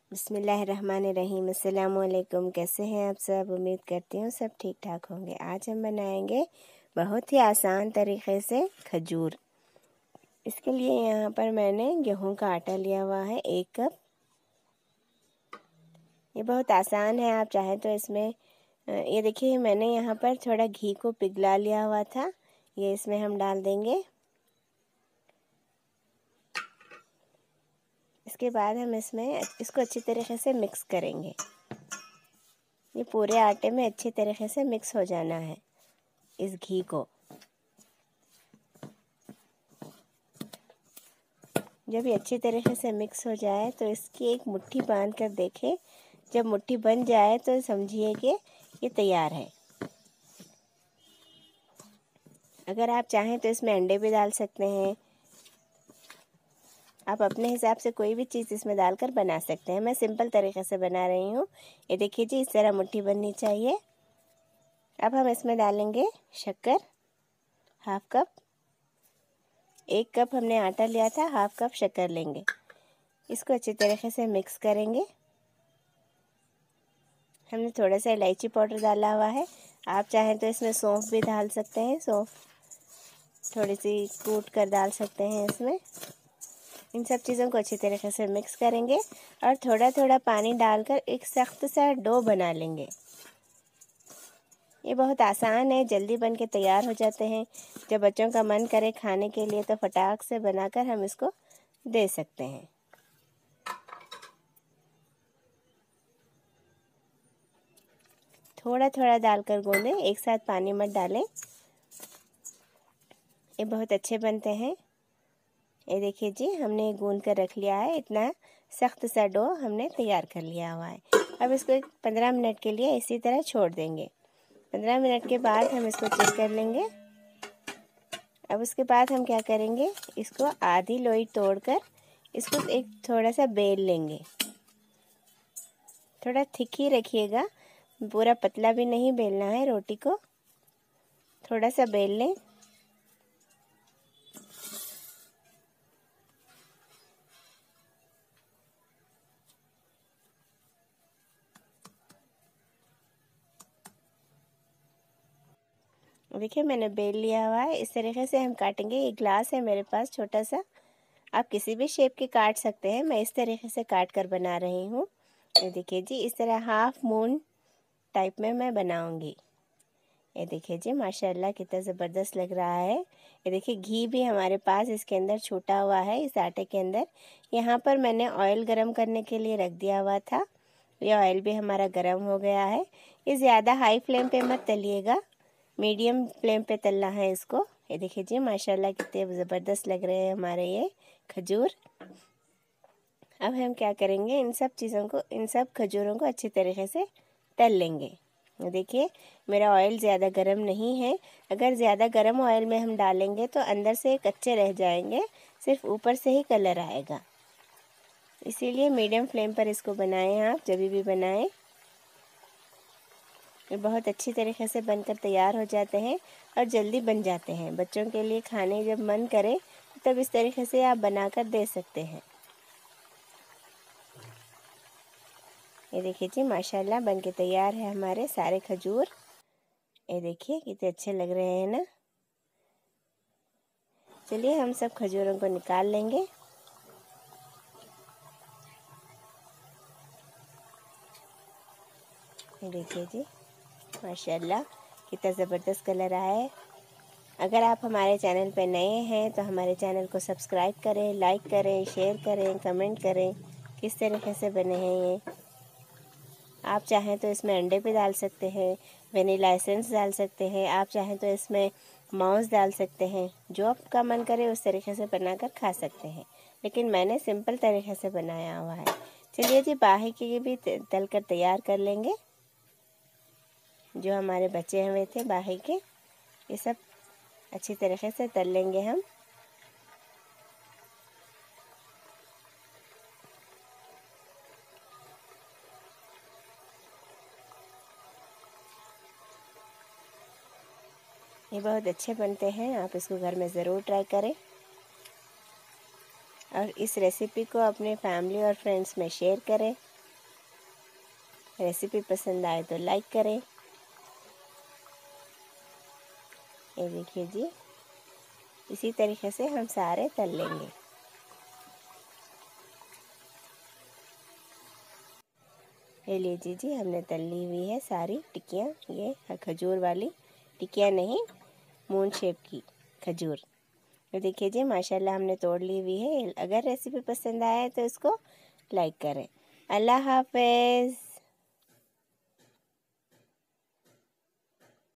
बिस्मिल्लाहिर्रहमानिर्रहीम। अस्सलाम वालेकुम। कैसे हैं आप सब? उम्मीद करती हूँ सब ठीक ठाक होंगे। आज हम बनाएंगे बहुत ही आसान तरीक़े से खजूर। इसके लिए यहाँ पर मैंने गेहूं का आटा लिया हुआ है 1 कप। ये बहुत आसान है, आप चाहें तो इसमें ये देखिए मैंने यहाँ पर थोड़ा घी को पिघला लिया हुआ था, ये इसमें हम डाल देंगे। इसके बाद हम इसमें इसको अच्छी तरीके से मिक्स करेंगे। ये पूरे आटे में अच्छी तरीके से मिक्स हो जाना है इस घी को। जब ये अच्छी तरीके से मिक्स हो जाए तो इसकी एक मुट्ठी बांध कर देखें। जब मुट्ठी बन जाए तो समझिए कि ये तैयार है। अगर आप चाहें तो इसमें अंडे भी डाल सकते हैं। आप अपने हिसाब से कोई भी चीज़ इसमें डालकर बना सकते हैं। मैं सिंपल तरीके से बना रही हूँ। ये देखिए जी, इस तरह मुट्ठी बननी चाहिए। अब हम इसमें डालेंगे शक्कर 1/2 कप। 1 कप हमने आटा लिया था, 1/2 कप शक्कर लेंगे। इसको अच्छी तरीके से मिक्स करेंगे। हमने थोड़ा सा इलायची पाउडर डाला हुआ है। आप चाहें तो इसमें सौंफ भी डाल सकते हैं। सौंफ थोड़ी सी कूट कर डाल सकते हैं इसमें। इन सब चीज़ों को अच्छी तरीके से मिक्स करेंगे और थोड़ा थोड़ा पानी डालकर एक सख्त सा डो बना लेंगे। ये बहुत आसान है, जल्दी बन के तैयार हो जाते हैं। जब बच्चों का मन करे खाने के लिए तो फटाक से बनाकर हम इसको दे सकते हैं। थोड़ा थोड़ा डालकर गूंदें, एक साथ पानी मत डालें। ये बहुत अच्छे बनते हैं। ये देखिए जी, हमने गूंद कर रख लिया है। इतना सख्त सा डो हमने तैयार कर लिया हुआ है। अब इसको 15 मिनट के लिए इसी तरह छोड़ देंगे। 15 मिनट के बाद हम इसको चेक कर लेंगे। अब उसके बाद हम क्या करेंगे, इसको आधी लोई तोड़कर इसको एक थोड़ा सा बेल लेंगे। थोड़ा थिक ही रखिएगा, पूरा पतला भी नहीं बेलना है रोटी को। थोड़ा सा बेल लें। देखिए मैंने बेल लिया हुआ है। इस तरीके से हम काटेंगे। ये ग्लास है मेरे पास छोटा सा, आप किसी भी शेप के काट सकते हैं। मैं इस तरीके से काट कर बना रही हूँ। ये देखिए जी, इस तरह हाफ मून टाइप में मैं बनाऊंगी। ये देखिए जी, माशाल्लाह कितना ज़बरदस्त लग रहा है। ये देखिए घी भी हमारे पास इसके अंदर छूटा हुआ है इस आटे के अंदर। यहाँ पर मैंने ऑयल गरम करने के लिए रख दिया हुआ था। ये ऑयल भी हमारा गरम हो गया है। ये ज़्यादा हाई फ्लेम पे मत तलिएगा, मीडियम फ्लेम पे तलना है इसको। ये देखिए जी, माशाल्लाह कितने ज़बरदस्त लग रहे हैं हमारे ये खजूर। अब हम क्या करेंगे, इन सब चीज़ों को, इन सब खजूरों को अच्छी तरीके से तल लेंगे। देखिए मेरा ऑयल ज़्यादा गर्म नहीं है। अगर ज़्यादा गर्म ऑयल में हम डालेंगे तो अंदर से कच्चे रह जाएंगे, सिर्फ ऊपर से ही कलर आएगा। इसीलिए मीडियम फ्लेम पर इसको बनाएं आप जब भी बनाएं। ये बहुत अच्छी तरीके से बनकर तैयार हो जाते हैं और जल्दी बन जाते हैं। बच्चों के लिए खाने जब मन करे तब इस तरीके से आप बनाकर दे सकते हैं। ये देखिए जी, माशाल्लाह बन के तैयार है हमारे सारे खजूर। ये देखिए कितने अच्छे लग रहे हैं ना। चलिए हम सब खजूरों को निकाल लेंगे। ये देखिए जी, माशाल्लाह कितना ज़बरदस्त कलर आया है। अगर आप हमारे चैनल पर नए हैं तो हमारे चैनल को सब्सक्राइब करें, लाइक करें, शेयर करें, कमेंट करें। किस तरीके से बने हैं ये। आप चाहें तो इसमें अंडे भी डाल सकते हैं, वनीला एसेंस डाल सकते हैं। आप चाहें तो इसमें माउस डाल सकते हैं। जो आपका मन करे उस तरीके से बनाकर खा सकते हैं, लेकिन मैंने सिंपल तरीके से बनाया हुआ है। चलिए जी, बाहर के भी तल कर तैयार कर लेंगे। जो हमारे बचे हुए थे बाहर के, ये सब अच्छी तरीके से तल लेंगे हम। ये बहुत अच्छे बनते हैं, आप इसको घर में ज़रूर ट्राई करें और इस रेसिपी को अपने फैमिली और फ्रेंड्स में शेयर करें। रेसिपी पसंद आए तो लाइक करें। ये देखिए जी, इसी तरीके से हम सारे तल लेंगे। ये लीजिए जी, हमने तल ली हुई है सारी टिक्कियाँ। ये खजूर वाली टिक्कियाँ नहीं, मून शेप की खजूर। तो देखिए जी, माशाल्लाह हमने तोड़ ली हुई है। अगर रेसिपी पसंद आए तो इसको लाइक करें। अल्लाह हाफ़िज़।